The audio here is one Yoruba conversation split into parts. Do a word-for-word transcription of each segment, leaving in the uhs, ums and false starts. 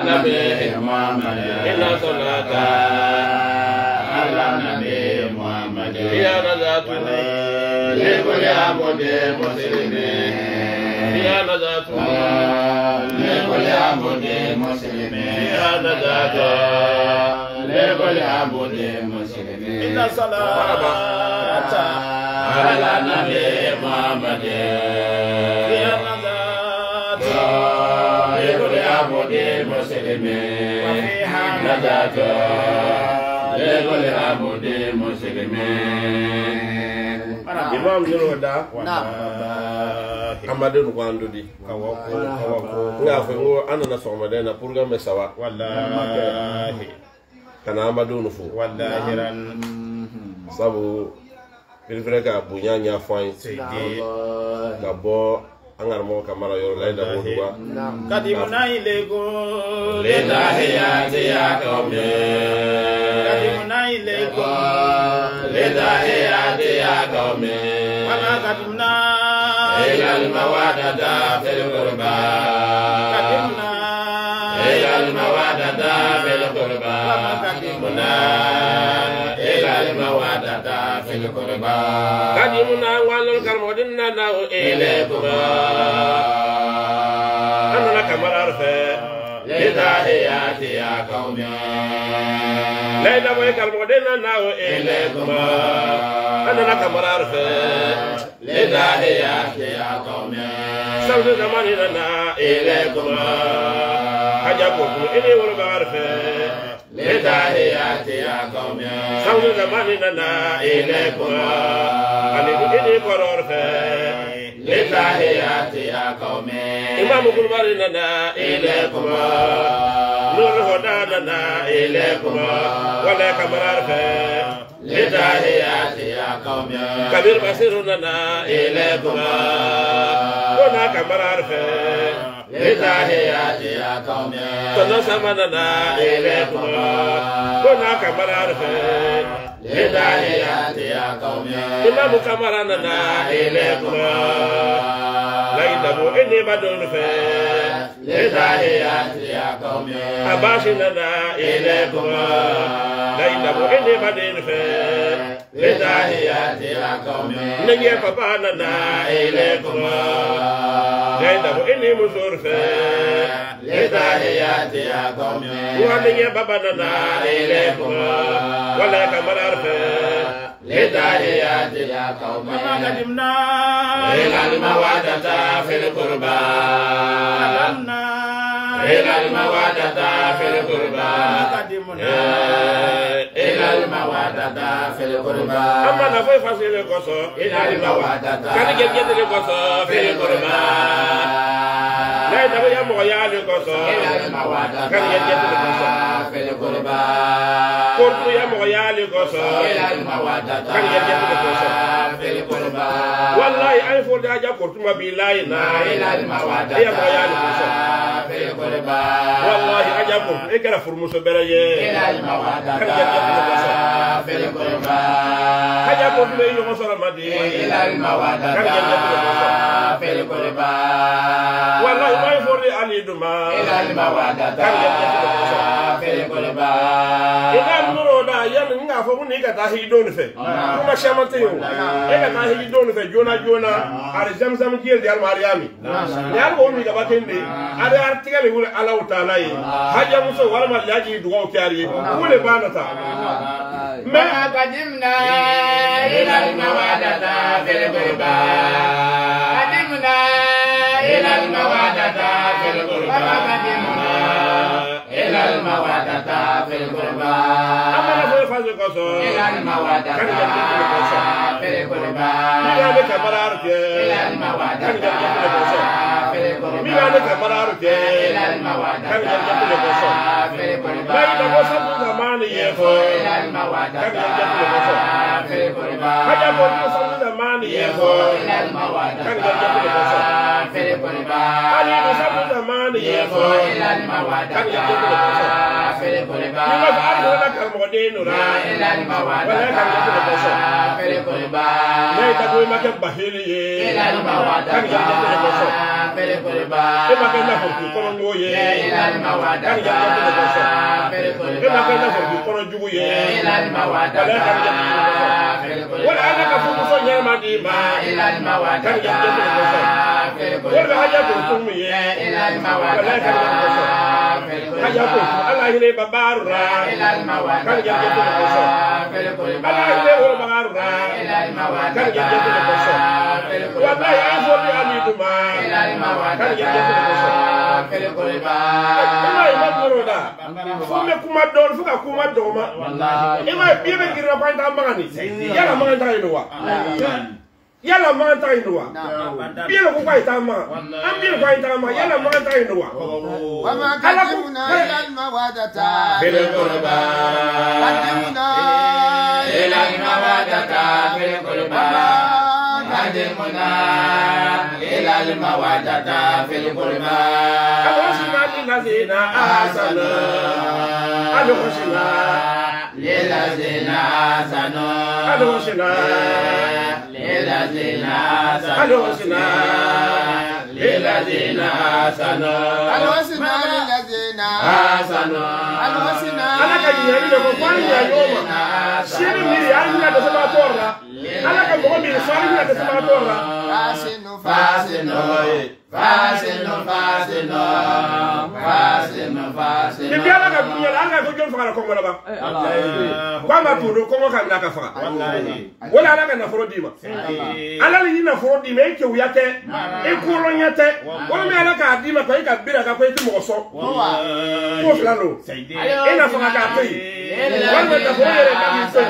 نبي محمد إن صلاة على نبي محمد يا نجاة لكل عبد مسلم يا نجاة لكل عبد مسلم يا نجاة لكل عبد مسلم إن صلاة على نبي محمد يا نجاة لكل عبد مسلم نجاة لكل عبد مسلم. Imam Jiro da Amadu Rwando di kawako kawako nga fe ngo anana soma de na program sawa wallahi kana Amadu nufu wallahi ran sabu bilfreka bunya nya fain sidi gabo angar mo kamara yo lay da bodwa kadimuna ilego leda ya ya kome kadimuna ilego leda ya ya kome wala kadimuna ila al mawadada fil qurba kadimuna ila al mawadada fil qurba kadimuna ila al mawadada fil qurba kadimuna walal karmodinna na ilaykum أنا كمال أرفع لداهيات يا قومي ليلى ويك المدينة ناو إليكم أنا كمال أرفع لداهيات يا قومي سوف زماننا إليكم حجابكم إني والبارفع لداهيات يا قومي سوف زماننا إليكم أنا إني قرارفع لتحيات يا قومي إمام قرباننا إليكم نور هدانا إليكم ولا كمرار لتحيات يا قومي كبير بصيرنا إليكم ولا كمرار لتحيات يا قومي تنسمنا إليكم ولا كمرار لتحيات يا قومي إمام كمرنا إليكم لا يدبو إني بدون فيه لتحيات يا قومي أباشرنا إليكم لا يدبو إني بدون فيه لتحيات يا قومي نجي فباننا إليكم لا يدبو إني مزور فيه لتحيات يا قومي ونجي بابنا إليكم ولا كمرار لتحيات يا قومي ما قدمنا إلى المودة في القربى إلى المودة في القربى إلى المودة في القربى أما نفي فصيل القصة إلى المودة كان جد القصة في القربى لا يدعو يا مغيال القصة إلى المودة كان جد القصة في القربى قلت يا مغيال القصة إلى المودة كان جد القصة في القربى والله أنا فوق حاجة قلت ما بيلاينا إلى المودة يا مغيال القصة في القربى والله أجابكم إكرا فرموس بريه إلى المودة كان جد القصة في القربى أجابكم بيني مصر مدي إلى المودة كان جد القصة في القربى والله ما يفرق علي دما إلى المودة كان جد القصة في القربى إذا نرودا يم نعرفون إيكا تاهي دون في كما شامتيو إيكا تاهي دون في جونا جونا على زمزم جيل ديال مريامي يال قومي كباتين دي على أرتكالي يقول الله تعالى حاجة مسو ولا ما لاجي دعوة كاري يقول بانتا ما قدمنا إلى المودة في القربى قدمنا إلى المودة في القربى قدمنا إلى المودة في القربى أما نفوي فاز القصر إلى المودة في القربى ميلاد كبرارك إلى المودة في القربى ميلاد كبرارك إلى المودة في القربى ما يدعو زمان يفو إلى المودة في القربى هذا بقول زمان يفو إلى المودة في القربى علي زمان يفو إلى المودة في Nima fa ari wala karmo de no ra. Wala kan ya ko so. Nei ta ko ma ke bahili ye. Kan ya ko so. E ma ke na ko ko no ye. Kan ya ko so. E ma ke na ko ko no jugu ye. Wala kan ya ko so. Wala ana ka fu so nya ma di ma. Kan ya ko so. Wala ha ya ko tum ye. Wala kan ya ko so. Kaya ko Allah ile babarra kan ya ya ko so Allah ile wo babarra kan ya ya ko so wallahi afu bi amiduma kan ya ya ko so wallahi ma boroda fu me kuma dol fu ka kuma doma wallahi e ma bi be gira pa ta mangani yala manganta ino wa yala manganta ino wa bi lo ko pa ta ma am bi ko ta ma yala manganta ino wa وما قدمنا إلى المودة في القربى قدمنا إلى المودة في القربى قدمنا إلى المودة في القربى الحسنى للذين أحسنوا الحسنى للذين أحسنوا الحسنى للذين أحسنوا الحسنى للذين أحسنوا الحسنى للذين أحسنوا الحسنى أنا كان يجي لكم فاني يا يوم شيل ميري أنا تسمع تورا أنا كان بقول ميري فاني تسمع تورا فاسن فاسن فاسن فاسن فاسن فاسن Bibi ala ka dunya la ala ko jom fara ko ngala ba kwa ma tudo ko mo kan naka fara wala ala ka na foro dima ala ni na foro dima e ke uyate e ko ro nyate wala me ala ka dima ko e ka bira ka ko e mo so ko flano e na fara ka pe wala na foro re ka mi se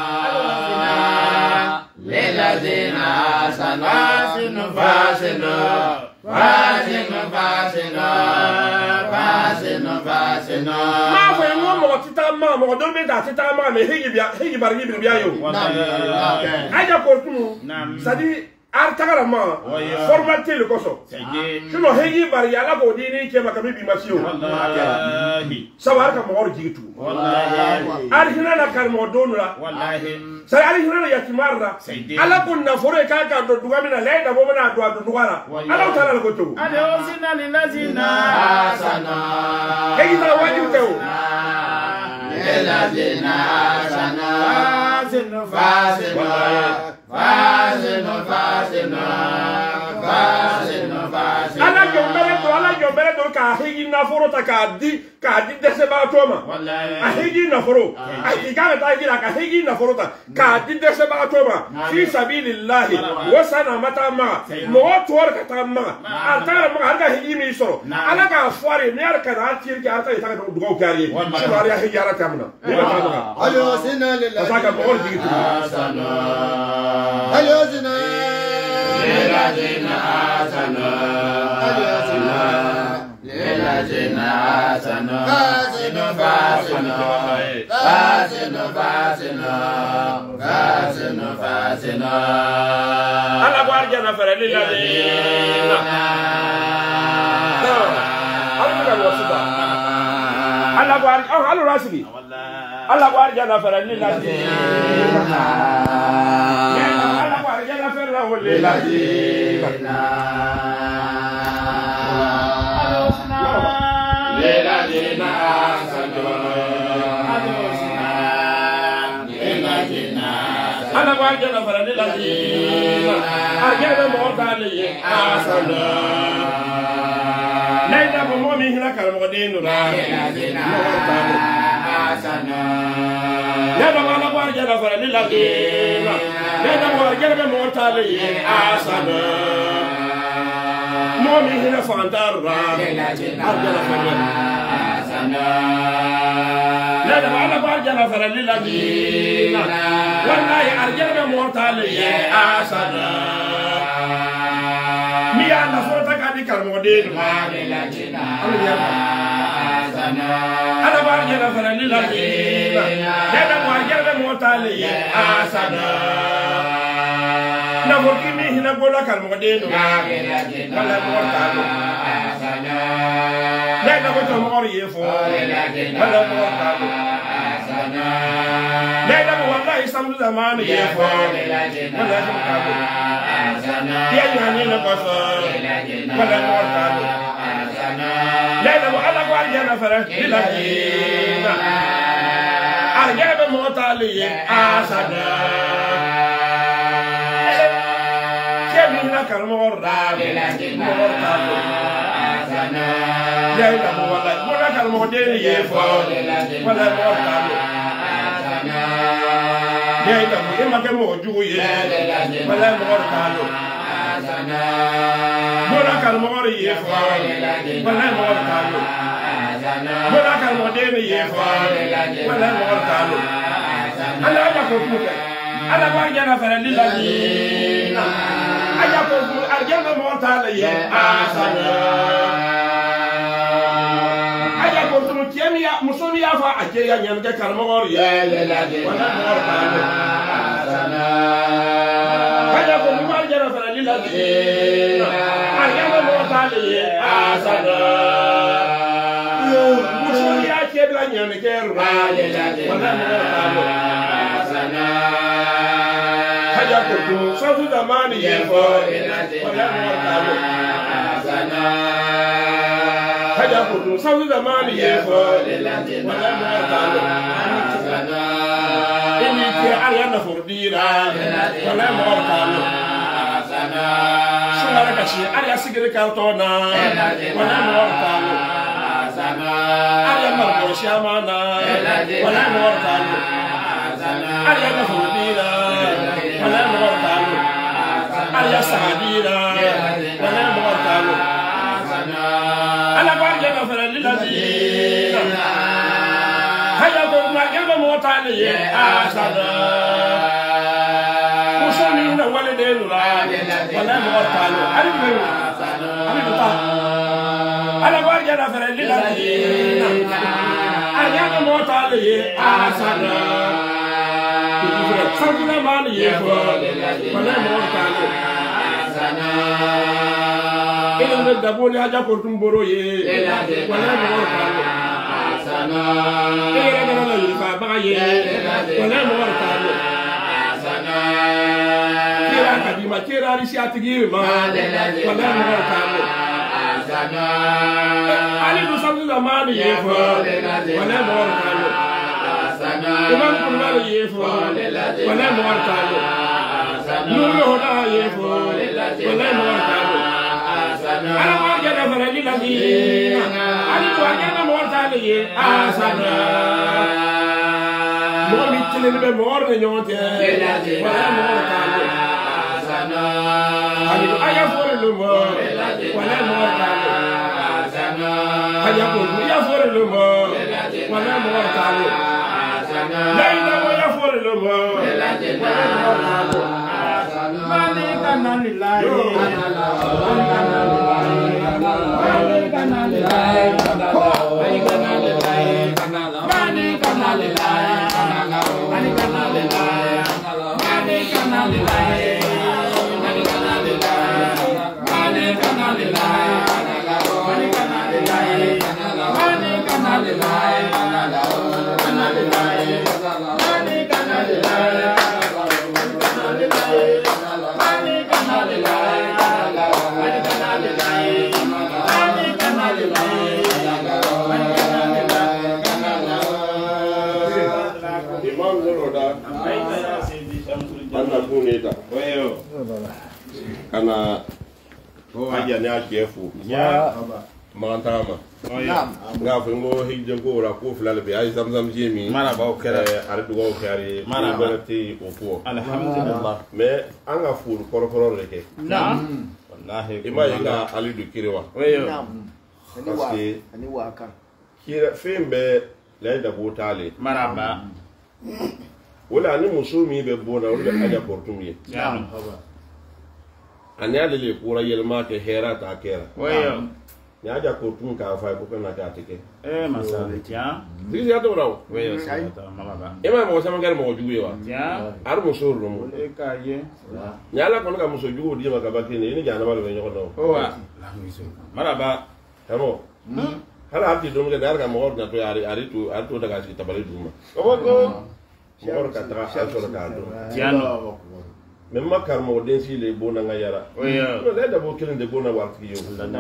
للذين أحسنوا فاسن فاسن فاسن فاسن فاسن فاسن ما فو mo mo tita ma mo do be da tita ma me higi bia higi bar gi bia yo aja ko tu sadi ar tagara ma formalité le koso kino higi bar ya la ko dini ke maka bi masio wallahi sawar ka mo orji tu wallahi ar hina na kar mo donu la wallahi sai ar hina ya timarra ala kun na fore ka ka do duga mina le da bo na do do dugara ala tala ko to ale osina lilazina asana higi ta waju te o lilazina asana fasin fasin fasin fasin fasin fasin ala jo mere to ala jo mere to ka higi na foro ta ka di ka di dese ba to ma wallahi a higi na foro a higi ta higi ka higi na foro ta ka di dese ba to ma fi sabilillah wa sana mata ma mo to war ka ta ma altara ma har ka higi mi soro ala ka fuare ne ar ka na tir ki ar ta ta do go kari shi war ya higi ara ta mna الحسنى للذين saka mo or digi asana الحسنى للذين آسنوا للذين آسنوا فاسن فاسن فاسن فاسن فاسن فاسن ala ko arjana fere lilladina ala ko wasuba ala ko ar oh ala rasili ala ko arjana fere lilladina ala ko arjana fere lilladina lilladina asanu ala ko arjana fere lilladina arjana mo tali asanu naida mo mo mi hila kala mo dinu la asana naida mo ala ko arjana fere lilladina naida mo arjana mo tali asanu mo mi hila fantarra arjana fere asana naida mo ala ko arjana fere lilladina wallahi arjana mo tali asanu mi ana fota ka di kala mo dinu ana barjana fara lilladina naida mo arjana mo tali asanu na mo kimi hina gola kala mo dinu wala mo tali لا لا بتو موري يفو ولا مورتالو لا لا والله يسمى زمان يفو ولا مورتالو يا يعني نقص ولا مورتالو لا لا ولا قارجنا فرق لا جينا أرجع بمورتالو أسانا كالمورا مورتالو لا لا والله ولا كالمودين يفو ولا مورتالو لا لا إما كموجوي ولا مورتالو ولا كالموري يفو ولا مورتالو ولا كالمودين يفو ولا مورتالو أنا أجاكم أنا بارجع فرليلين أجاكم أرجع مورتالو أسانا أجاكم تمتيني مسوني أفا أجيا ينجا كالموري ولا مورتالو أسانا أجاكم بارجع فرليلين أرجع مورتالو أسانا مسوني أجيا ينجا ولا مورتالو أسانا أجاكم سوف زمان يفو ولا مورتالو أسانا أجاكم سوف زمان يفو ولا مورتالو أسانا إني في أريانا فرديرا ولا مورتالو أسانا شو كشي أريا سيجري كالتونا ولا مورتالو أسانا أريا مرقوش يامانا ولا مورتالو أسانا أريا فرديرا ولا مورتالو أريا سعديرا ولا مورتالو أنا بارجع فرليلين هيا قوم يا مورتالو أسانا مسلمين ولدين ولا مورتالو أريد أريد أنا بارجع فرليلين أريا مورتالو أسانا سبنا مان يفو ولا مورتالو أسانا إلى الدبول يا جابور تنبروي ولا مورتالو أسانا إلى الدبول يفا باي ولا مورتالو أسانا كيرا كديما كيرا ريشاتيجي ما ولا مورتالو أسانا علي سبنا مان يفو ولا مورتالو إمام كمال يفو ولا مورتالو نور هنا يفو ولا مورتالو أنا ما جانا فرلي لذي أنا تواجنا مورتالو أسانا مو ميتلين بمور نيوتي ولا مورتالو أسانا أنا أيا فورلومو ولا مورتالو أسانا أيا فورلومو يا فورلومو ولا مورتالو لا إله ولا فورلومو مالك أنا لله مالك أنا لله مالك أنا لله مالك أنا لله مالك أنا لله مالك أنا لله مالك أنا لله مالك أنا لله مالك أنا لله مالك أنا لله مالك أنا لله kana aja ne achefu ya mantama nga fengo hijje ko ra ko fulal be ay zamzam jemi mana ba o kera ar du go kari mana balati o ko alhamdulillah mais anga ful koro koro leke nam wallahi ima yinga ali du kirewa weyo parce que ani waka kira fembe la da botale maraba wala ni musumi be bona wala aja portumie nam ani ale le kura yelma ke hera ta kera weyo ni aja ko tun ka fa ko kana ka tike eh masala tiens digi ya to raw oui ça malaba e ma mo sama gar mo juwe wa tiens ar mo so ro mo e ka ye nyala ko ka mo so juwe di ma ka ba kene ni jana ba le nyoko no o wa la miso malaba tamo hala ati do mo ga ga mo na to ari ari to ari to daga ci tabale duma o ko mo ka ta ka so ka do tiens même makar mo den si le bona nga yara oui no le da bo kelen de bona warti yo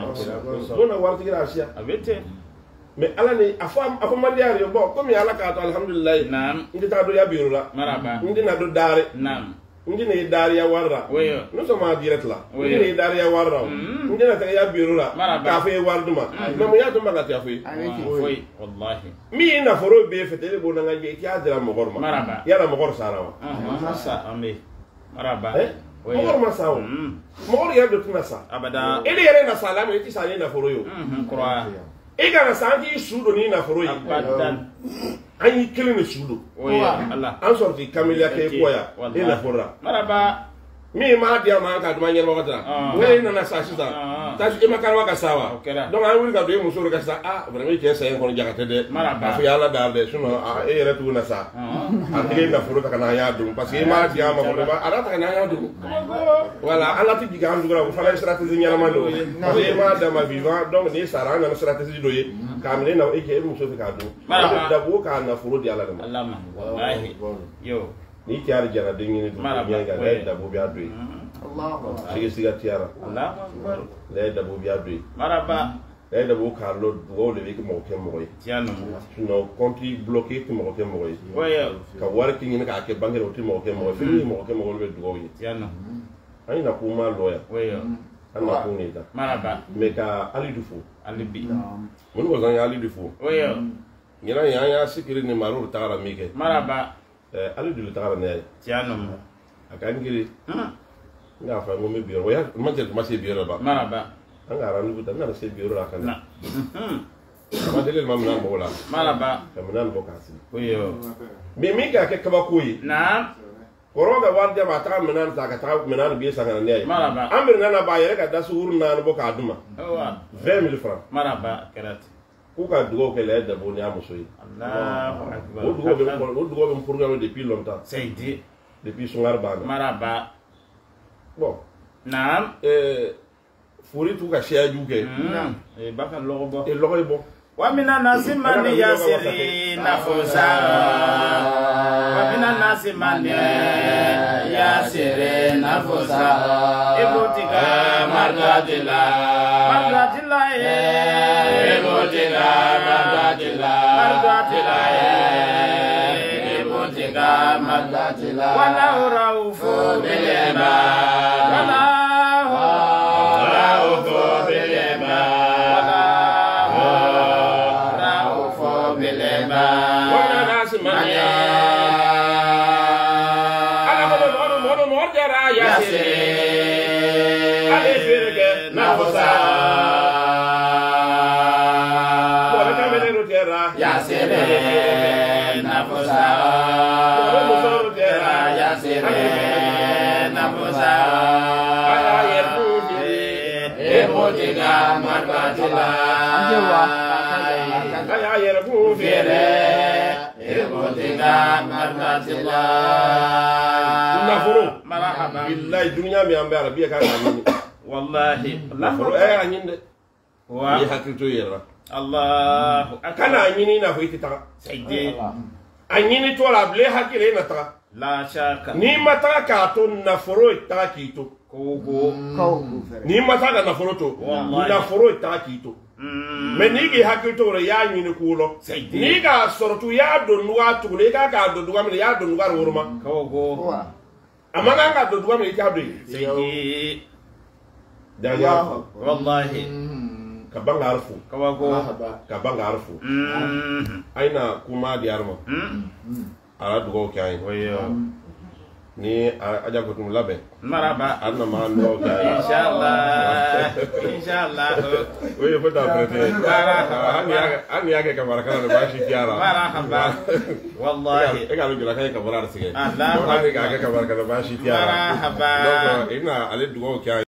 bona warti gra asia abete mais ala ni afam afam mandiar yo bo comme yalla ka to alhamdulillah nam ndi ta do ya biru la maraba ndi na do dare nam ndi ne dare ya warra oui nous sommes en direct là Oui. ndi ne dare ya warra ndi na ta ya biru la Maraba. ka fe warduma mais mo ya to mbaga ta fe oui wallahi mi na foro be fete bo na nga je ki adira mo gorma Maraba. yara mo gor sarawa ah ça amé maraba eh mo gor ma sawo mo gor ya do tuna sa abada ele yere na salama yiti sa ne na foro yo mhm croix e ga na santi sudo ni na foro yi abadan an yi kelen ni sudo oui Allah an sorti kamilia ke koya e na fora maraba mi ma dia ma ka duma nyelwa kata ngere na na sa sisa ta e ma karwa ka sawa donc an wuri ka do e muso ka sa ah vraiment ke sa en kono jakate de Maraba. afu yalla dal de suno e yere tu na sa an ile na foro ka na ya dum parce que ma dia ma ko ba ara ta na ya dum voilà ala ti diga am dugura ko fala stratégie nyala ma do parce que ma da ma vivant donc ni sara na stratégie do ye kam ne na e ke muso ka dum da bo ka na foro di ala da Allah ma wallahi yo ni tiara jara de ni do Maraba. ga ga da bo bi adu Allahu Akbar. sigi siga tiara Allah akbar le da bo bi adu maraba le da bo ka lo do le bi mo ke mo yi tiens no compte bloqué ki mo ke mo yi oui ka war ki ni ka ke banque o ti mo ke mo fi mo ke mo le do yi tiens ani na ko ma lo ya oui an na ko ni ta maraba me ka ali du fo alibi mun ko zan ali du fo oui ni na ya ya sikiri ni maru tagara mi ke maraba eh ali du tagara ne tiens aka ngiri nga fa ngo me biyo ya ma je ma se biyo ba maraba an ga ran lu ta na se biyo ra kan na ma dele ma mina mo la maraba ka mina bo ka si oui me mi ka ke kaba koyi na koro ga war jama ta mina ta ka ta mina bi sa kan ne maraba amir na na ba yere ka da su wuru na bo ka duma wa vingt mille francs maraba karat ku ka dugo ke le da bo ni amuso yi Allahu akbar o dugo be o dugo be programme depuis longtemps Seydi depuis sungar bana maraba bon naam eh furi tu ka shia juke naam e baka logo e logoy bo wa mina nasi mani yasiri nafusa wa mina nasi mani yasiri nafusa ibutika mardatila mardatila e ibutika mardatila mardatila e ibutika mardatila wala uraufu bilema wala uraufu bilema wala nasi mani ala mo mo mo mo jara yasiri ale ferege nafusa wala ka mele ro tera yasiri nafusa wala mo so ro tera yasiri nafusa ala yerbu bi ibutika marbatila ala yerbu bi ibutika marbatila nafuru marhaba billahi dunya mi ambe arabiya ka ngani wallahi nafuru e anyinde wa yi hakito yera Allahu akbar kana anyini na hoyti ta Seydi anyini to la ble hakile na ta la shaka ni mata ka to nafuru ta kito kogo ni mata ka nafuru to Wallahi. nafuru ta kito me ni gi hakito re ya anyini kulo Seydi ni ga sortu ya do nuwa tugule ka ka do duwa mi ya do nuwa wurma kogo amanga ga do duwa mi ka do Seydi da ya wallahi ka banga arfu kawago ka banga arfu mm aina kuma di arma mm ala dugo kay wayo ni aja ko tum labe maraba anna ma ndo kay inshallah inshallah oui faut ta prêter ani ya ani ya ke kamara kana ba shi tiara marhaba wallahi e ga lu la kay kamara sige Allah ani ga ke kamara kana ba shi tiara marhaba donc ina ale dugo kay